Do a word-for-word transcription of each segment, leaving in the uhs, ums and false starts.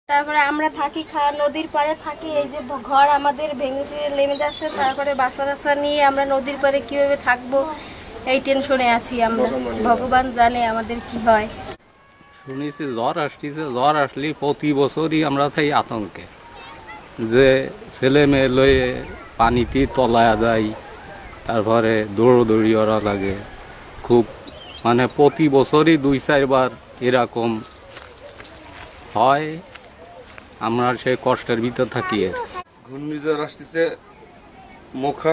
তারপরে আমরা থাকি খা নদীর পাড়ে থাকি, এই যে ঘর আমাদের ভেঙে ফিরে নেমে যাচ্ছে, তারপরে বাচ্চা বাচ্চা নিয়ে আমরা নদীর পাড়ে কীভাবে থাকবো এই টেনশনে আছি আমরা। ভগবান জানে আমাদের কি হয়। শুনেছি জ্বর আসতেছে, জ্বর আসলে প্রতি বছরই আমরা থাই আতঙ্কে, যে ছেলে মেয়ে লয়ে পানিতে তলায়া যায়, তারপরে দৌড়দৌড়ি ওরা লাগে খুব, মানে প্রতি বছরই দুই চারবার এরকম হয়। আমরা সেই কষ্টের ভিতর থাকি। এর ঘূর্ণিঝড় আসতেছে মোখা,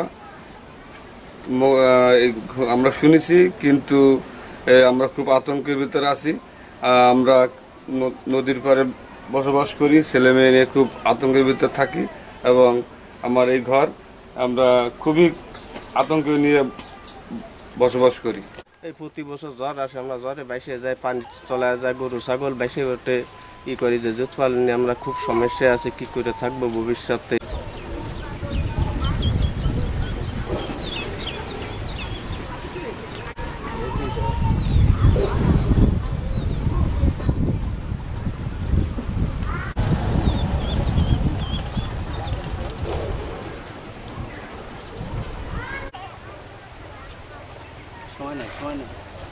আমরা শুনেছি, কিন্তু আমরা খুব আতঙ্কের ভিতরে আছি। আমরা নদীর পাড়ে বসবাস করি, ছেলে মেয়ে নিয়ে খুব আতঙ্কের ভিতরে থাকি, এবং আমার এই ঘর আমরা খুবই আতঙ্ক নিয়ে বসবাস করি। এই প্রতি বছর জ্বর আসে, আমরা জ্বরে বাইসে যায়, পানি চলে যায়, গরু ছাগল বাইসে ওঠে, ই করি যে জুত পাল নিয়ে আমরা খুব সমস্যা আছে, কি করে থাকবো ভবিষ্যতে। সময় নেই, সময় নেই।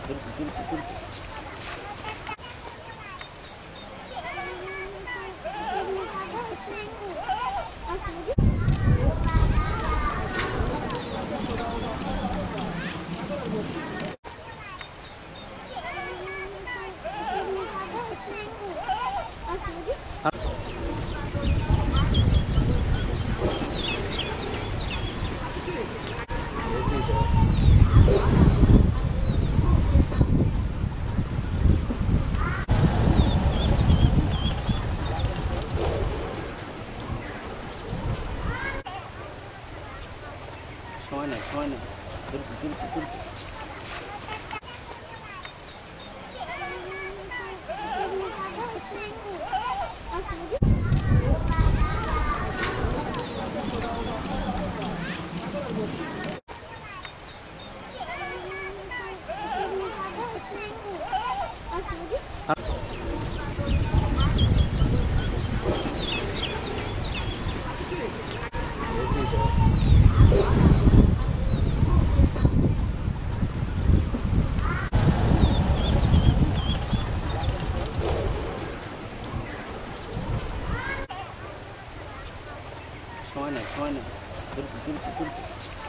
সময় নেই, সময় নেই। সময় নেই, সময় নেই।